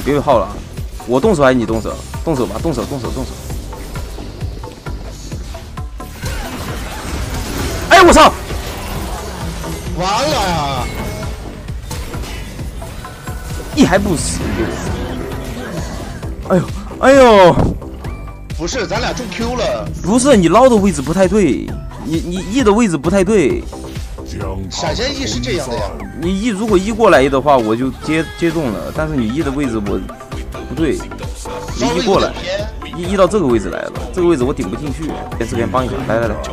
别耗了，我动手还是你动手？动手吧，动手。哎，我操！ 完了呀！ 一还不死！哎呦！ 不是，咱俩中 Q 了。 不是你捞的位置不太对，你 E 的位置不太对。 闪现 E 是这样的呀。 你 E 如果 E 过来的话，我就接中了，但是你 E 的位置我不对，你 E 过来，E 到这个位置来了，这个位置我顶不进去。这边帮一下，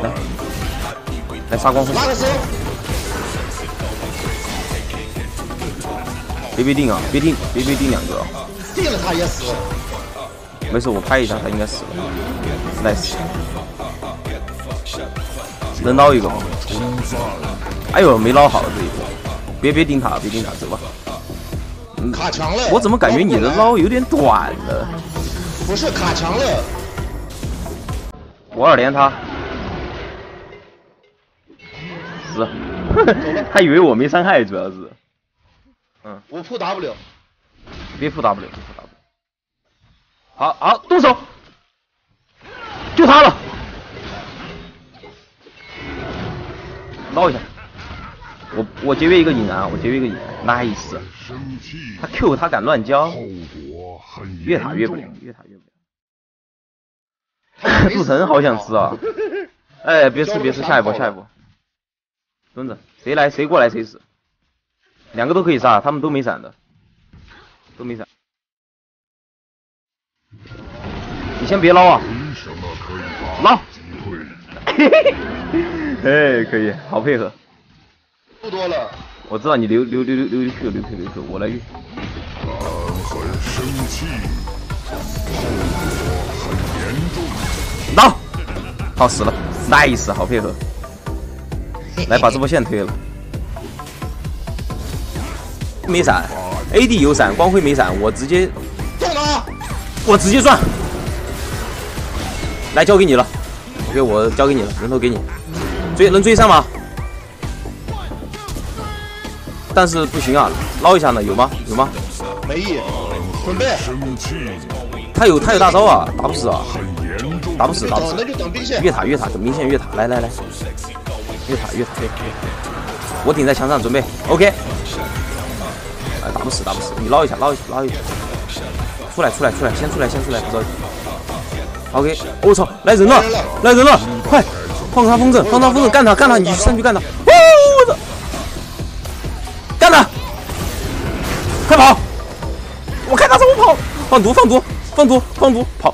来杀光辉。别被定啊！别定两个。 定了他也死。 没事，我拍一下，他应该死了。nice。能捞一个吗？哎呦，没捞好这一波。别盯塔，走吧。 卡墙了。 我怎么感觉你的捞有点短了？ 不是卡墙了。 我2连他。死。他以为我没伤害，主要是。 我扑 W。 别扑 W。好，动手，就他了，捞一下，我节约一个引燃，nice， 他 Q 他敢乱交，越塔越不了，杜城好想吃啊，哎，别吃，下一波，蹲着，谁过来谁死，2个都可以杀，他们都没闪的，你先别捞啊！捞！哎，可以，好配合。 不多了。 我知道你留 Q， 我来运。捞！好死了 ，nice， 好配合。来把这波线推了。没闪 ，AD 有闪，光辉没闪，我直接。我直接转，来交给你了 ，OK， 我交给你了，人头给你，能追上吗？但是不行啊，捞一下呢，有吗？ 没意，准备。 他有大招啊，打不死啊，打不死。 那就等兵线。 越塔，等兵线越塔，来，越塔，我顶在墙上准备 ，OK， 哎，打不死，你捞一下。出来，先出来，不着急。OK， 我操，来人了，快，放他风筝，干他，你上去干他，我操，干他，快跑！我看他怎么跑，放毒，跑，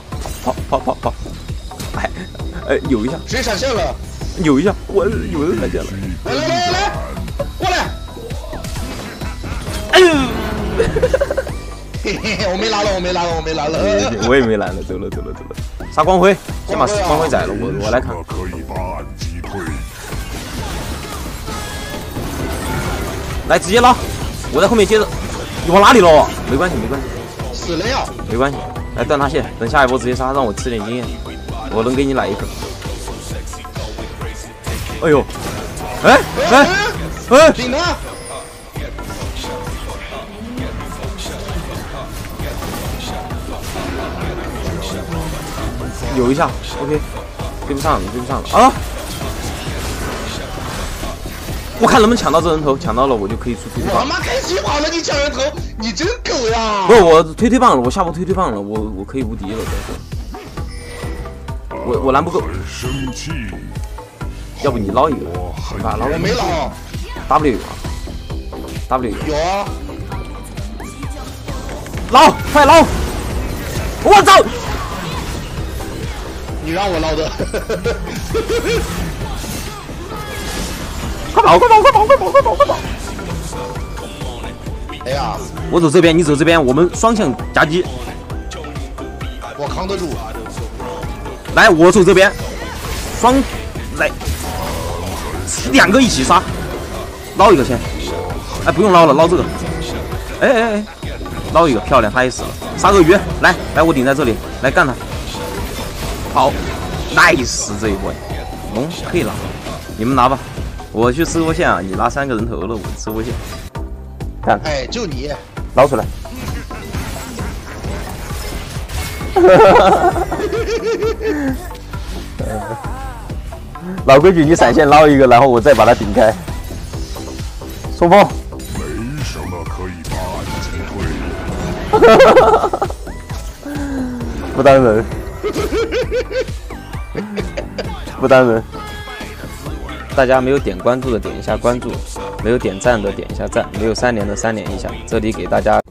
哎，有一下， 谁闪现了？ 有一下，我有人闪现了， 来，过来， 哎呦。 嘿，我没拦了。 我也没拦了，走了。杀光辉，先把光辉宰了，我来看。来，直接捞，我在后面接着。你往哪里捞啊？没关系。 死了呀！ 没关系，来断他线，等下一波直接杀，让我吃点经验，我能给你来一份。哎呦，哎， 顶他！ 有一下 ，OK， 追不上了啊！我看能不能抢到这人头，抢到了我就可以出推棒。 我他妈开起跑了，你抢人头，你真狗呀！ 不是我推棒了，我下波推棒了，我可以无敌了，我蓝不够。要不你捞一个，捞。 我没捞。 W 有啊 ，W 有啊。 捞，快捞！我操！ 你让我捞的。 快跑！ 哎呀， 我走这边，你走这边，我们双向夹击。 我扛得住。 来，我走这边，来，2个一起杀，捞一个先。哎，不用捞了，捞这个。哎，捞一个，漂亮，他也死了。杀个鱼，来，我顶在这里，来干他。好 ，nice 这一波，可以拿，你们拿吧，我去吃波线啊，你拿3个人头了，我吃波线，看， 哎，就你， 捞出来， 老规矩，你闪现捞一个，然后我再把它顶开。冲锋！ 没什么可以把你击退。 不当人，不当人。大家没有点关注的点一下关注，没有点赞的点一下赞，没有3连的3连一下。这里给大家。